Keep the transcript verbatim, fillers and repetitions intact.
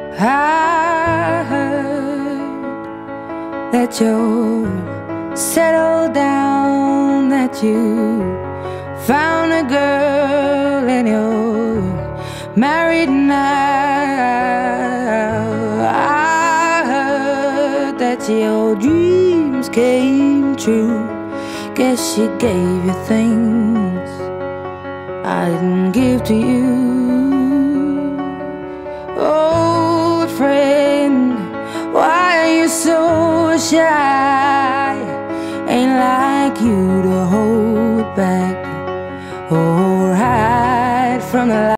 I heard that you're settled down, that you found a girl and you're married now. I heard that your dreams came true. Guess she gave you things I didn't give to you. Old friend, why are you so shy? Ain't like you to hold back